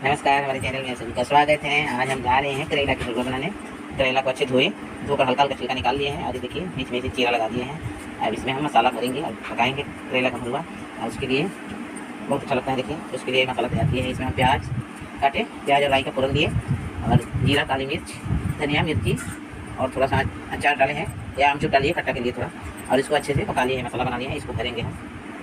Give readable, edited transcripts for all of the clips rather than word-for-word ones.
नमस्कार, हमारे चैनल में सभी का स्वागत है। आज हम जा रहे हैं करेला की भरुआ बनाने। करेला को अच्छे धोकर हल्का हल्का छिलका निकाल लिए हैं और ये देखिए बीच में से चीरा लगा दिए हैं। अब इसमें हम मसाला भरेंगे और पकाएंगे करेला का भरुआ। और उसके लिए बहुत अच्छा लगता है। देखिए उसके लिए मसाला तैयार किए हैं। इसमें हम प्याज काटे, प्याज और राई का फोड़न दिए और जीरा, काली मिर्च, धनिया, मिर्ची और थोड़ा सा अचार डाले हैं या आमचूर डालिए खट्टा के लिए थोड़ा। और इसको अच्छे से पका लिए हैं, मसाला बना लिया है। इसको भरेंगे हम।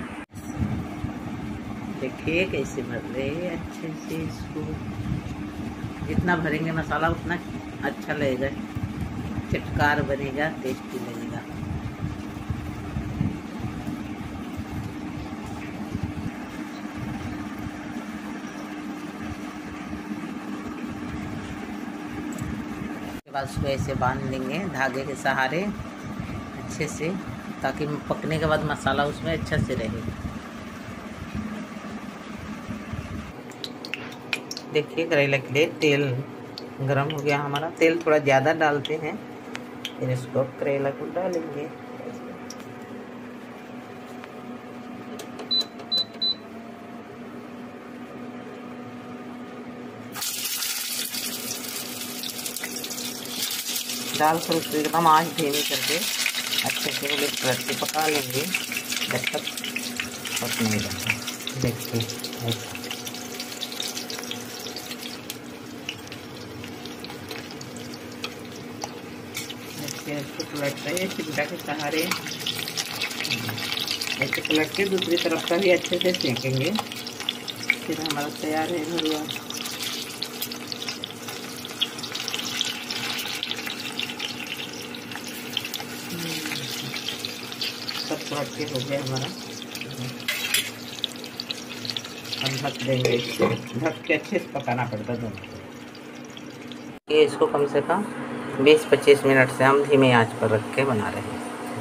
देखिए कैसे भर रहे हैं अच्छे से। इसको जितना भरेंगे मसाला उतना अच्छा लगेगा, चटकार बनेगा, टेस्टी लगेगा। उसके बाद उसको ऐसे बांध लेंगे धागे के सहारे अच्छे से, ताकि पकने के बाद मसाला उसमें अच्छा से रहे। देखिए करेला के लिए तेल गरम हो गया हमारा। तेल थोड़ा ज़्यादा डालते हैं, फिर इसको करेला को डालेंगे। डालकर उसको एकदम आँच धीमी करके अच्छे से उलट पलट के पका लेंगे जब तक पक नहीं जाता। देखिए ऐसा ऐसे पलट रहे हैं चिमटा के सहारे। ऐसे पलट के दूसरी तरफ का भी अच्छे से सेकेंगे। फिर हमारा तैयार है भरुआ। सब पलट के हो गया हमारा। अब ढक देंगे इसको, ढक के अच्छे से पकाना पड़ता दोनों। ये इसको कम से कम 20-25 मिनट से हम धीमी आंच पर रख के बना रहे हैं।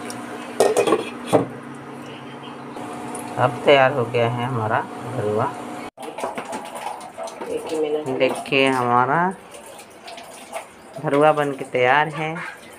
अब तैयार हो गया है हमारा भरुआ। देखिए हमारा भरुआ बन के तैयार है।